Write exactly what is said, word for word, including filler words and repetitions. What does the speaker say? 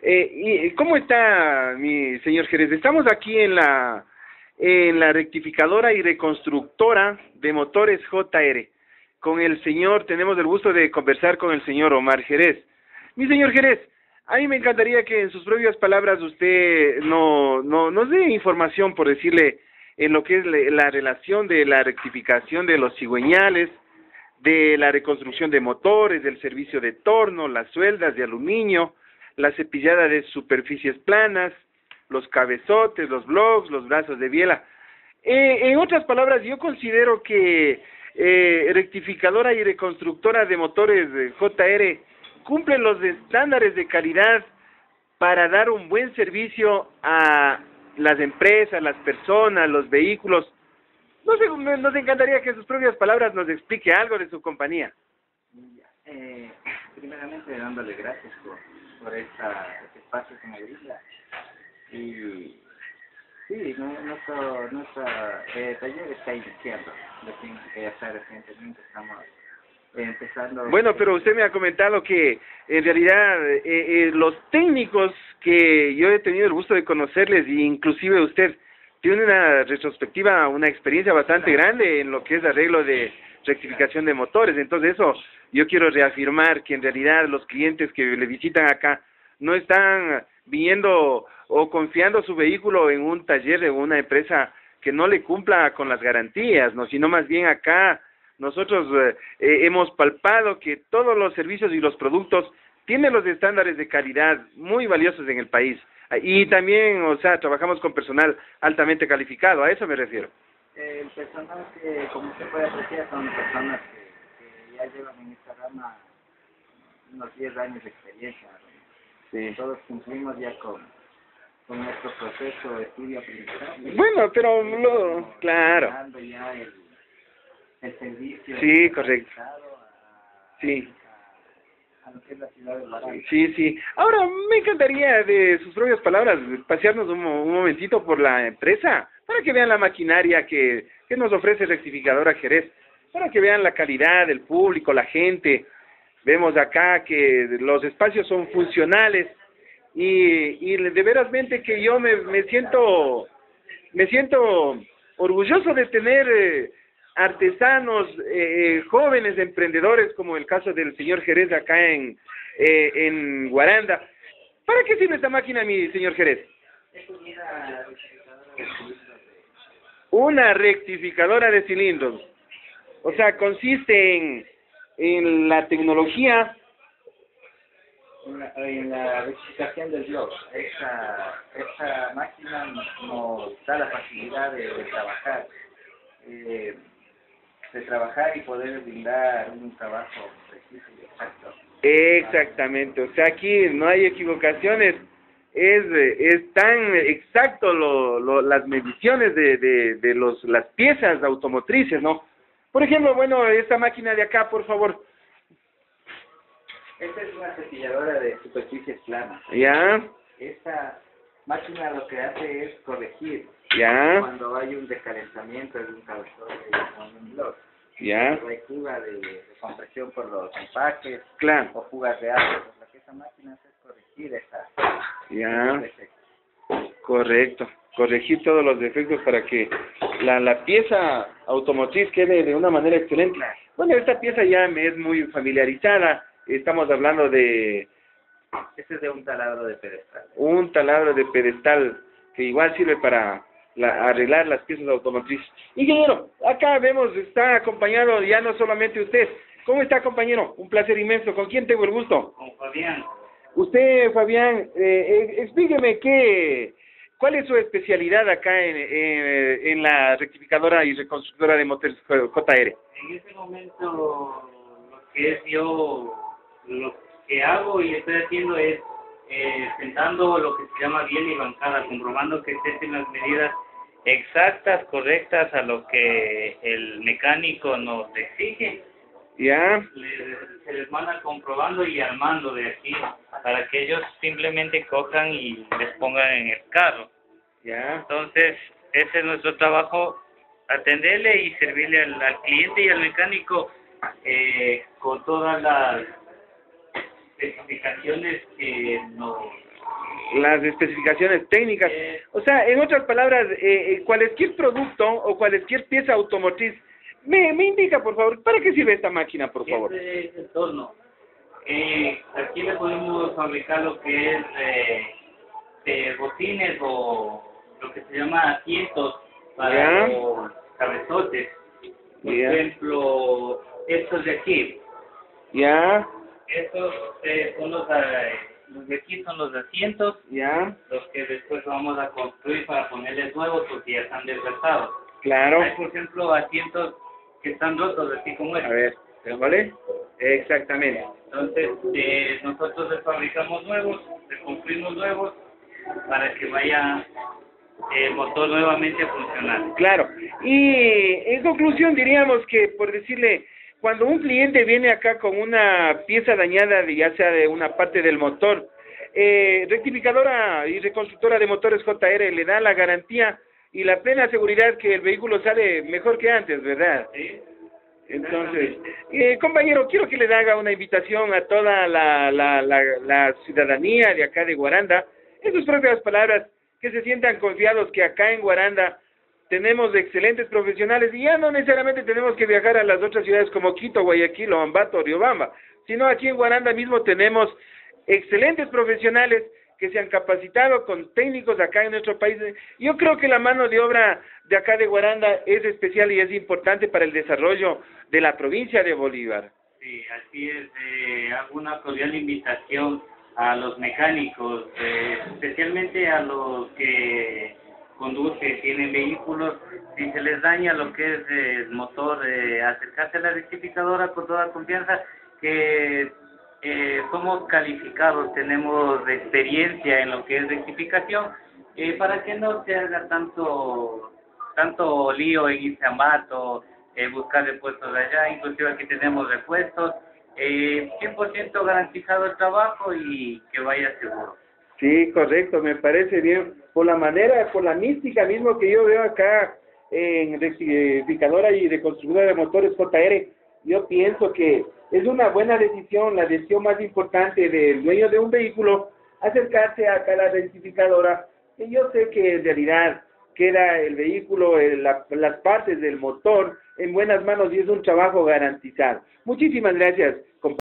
Eh, y, ¿Cómo está, mi señor Jerez? Estamos aquí en la en la rectificadora y reconstructora de motores J R. Con el señor, tenemos el gusto de conversar con el señor Omar Jerez. Mi señor Jerez, a mí me encantaría que en sus propias palabras usted no, no, nos dé información, por decirle, en lo que es la relación de la rectificación de los cigüeñales, de la reconstrucción de motores, del servicio de torno, las sueldas de aluminio, la cepillada de superficies planas, los cabezotes, los blogs, los brazos de biela. Eh, en otras palabras, yo considero que eh, rectificadora y reconstructora de motores de J R cumplen los estándares de calidad para dar un buen servicio a las empresas, las personas, los vehículos. No sé, nos encantaría que en sus propias palabras nos explique algo de su compañía. Eh, primeramente dándole gracias por, por esta, este espacio que me brinda. Y sí, nuestro, nuestro eh, taller está iniciando. Que ya está recientemente, estamos empezando. Bueno, pero usted me ha comentado que en realidad eh, eh, los técnicos que yo he tenido el gusto de conocerles, e inclusive usted, tiene una retrospectiva, una experiencia bastante grande en lo que es arreglo de rectificación de motores. Entonces eso yo quiero reafirmar que en realidad los clientes que le visitan acá no están viniendo o confiando su vehículo en un taller de una empresa que no le cumpla con las garantías, no, sino más bien acá nosotros eh, hemos palpado que todos los servicios y los productos tienen los estándares de calidad muy valiosos en el país. Y también, o sea, trabajamos con personal altamente calificado, a eso me refiero. El personal que, como se puede apreciar, son personas que, que ya llevan en esta rama unos diez años de experiencia. Sí. Todos cumplimos ya con, con nuestro proceso de estudio aprendizaje. Bueno, pero, lo, claro. Ya el, el servicio. Sí, correcto. A, sí. A lo que es la ciudad de Guaranda. Sí, sí. Ahora, me encantaría, de sus propias palabras, pasearnos un, un momentito por la empresa, para que vean la maquinaria que, que nos ofrece Rectificadora Jerez, para que vean la calidad del público, la gente. Vemos acá que los espacios son funcionales y, y de verasmente que yo me, me siento me siento orgulloso de tener eh, artesanos, eh, jóvenes emprendedores, como el caso del señor Jerez acá en, eh, en Guaranda. ¿Para qué sirve esta máquina, mi señor Jerez? Una rectificadora de cilindros. O sea, consiste en, en la tecnología. En la, en la rectificación del blog. Esa, esa máquina nos da la facilidad de, de trabajar. Eh, de trabajar y poder brindar un trabajo preciso y exacto. Exactamente, o sea, aquí no hay equivocaciones, es es tan exacto lo, lo, las mediciones de, de, de los las piezas automotrices, ¿no? Por ejemplo, bueno, esta máquina de acá, por favor. Esta es una cepilladora de superficies planas. Ya. Esta máquina lo que hace es corregir. Ya. Cuando hay un descalentamiento de un cabezón de un blog. Ya. Hay fuga de, de compresión por los empaques. Claro. O fugas de agua. Lo que esa máquina hace es corregir esa. Ya. Correcto. Corregir todos los defectos para que la, la pieza automotriz quede de una manera excelente. Bueno, esta pieza ya me es muy familiarizada. Estamos hablando de... Este es de un taladro de pedestal. Un taladro de pedestal que igual sirve para la, arreglar las piezas automotrices. Ingeniero, acá vemos, está acompañado ya no solamente usted. ¿Cómo está, compañero? Un placer inmenso. ¿Con quién tengo el gusto? Con Fabián. Usted, Fabián, eh, eh, explíqueme qué, cuál es su especialidad acá en, en, en la rectificadora y reconstructora de motores J R. En este momento, lo que es yo, lo que hago y estoy haciendo es eh, sentando lo que se llama bien y bancada, comprobando que estén las medidas exactas, correctas a lo que el mecánico nos exige. Ya. Les, se les manda comprobando y armando de aquí para que ellos simplemente cojan y les pongan en el carro. Ya. Entonces, ese es nuestro trabajo, atenderle y servirle al, al cliente y al mecánico eh, con todas las especificaciones que nos las especificaciones técnicas. Eh, O sea, en otras palabras, eh, eh, cualquier producto o cualquier pieza automotriz, me, me indica, por favor, ¿para qué sirve esta máquina, por favor? Este es el torno. Eh, aquí le podemos fabricar lo que es eh, de bocines o lo que se llama asientos para Ya. los cabezotes. Por Ya. ejemplo, estos de aquí. Ya, Estos eh, son los, eh, los de aquí son los asientos, ya, los que después vamos a construir para ponerles nuevos porque ya están desgastados. claro. Hay, por ejemplo, asientos que están rotos, así como A este. ver, ¿vale? Exactamente. Entonces, eh, nosotros les fabricamos nuevos, les construimos nuevos para que vaya el motor nuevamente a funcionar. Claro. Y en conclusión diríamos que, por decirle, cuando un cliente viene acá con una pieza dañada, de- ya sea de una parte del motor, eh, rectificadora y reconstructora de motores J R le da la garantía y la plena seguridad que el vehículo sale mejor que antes, ¿verdad? ¿Sí? Entonces, eh, compañero, quiero que le haga una invitación a toda la, la, la, la ciudadanía de acá de Guaranda, en sus propias palabras, que se sientan confiados que acá en Guaranda tenemos excelentes profesionales y ya no necesariamente tenemos que viajar a las otras ciudades como Quito, Guayaquil, o Ambato, Riobamba, sino aquí en Guaranda mismo tenemos excelentes profesionales que se han capacitado con técnicos acá en nuestro país. Yo creo que la mano de obra de acá de Guaranda es especial y es importante para el desarrollo de la provincia de Bolívar. Sí, así es. Eh, hago una cordial invitación a los mecánicos, eh, especialmente a los que conducen, tienen vehículos, si se les daña lo que es eh, el motor, eh, acercarse a la rectificadora con toda confianza, que eh, somos calificados, tenemos experiencia en lo que es rectificación, eh, para que no se haga tanto tanto lío en irse a Ambato, eh, buscar repuestos de allá, inclusive aquí tenemos repuestos, eh, cien por ciento garantizado el trabajo y que vaya seguro. Sí, correcto, me parece bien. Por la manera, por la mística mismo que yo veo acá en rectificadora y reconstructora de motores J R, yo pienso que es una buena decisión, la decisión más importante del dueño de un vehículo, acercarse acá a la rectificadora, y yo sé que en realidad queda el vehículo, el, la, las partes del motor en buenas manos y es un trabajo garantizado. Muchísimas gracias, compañero.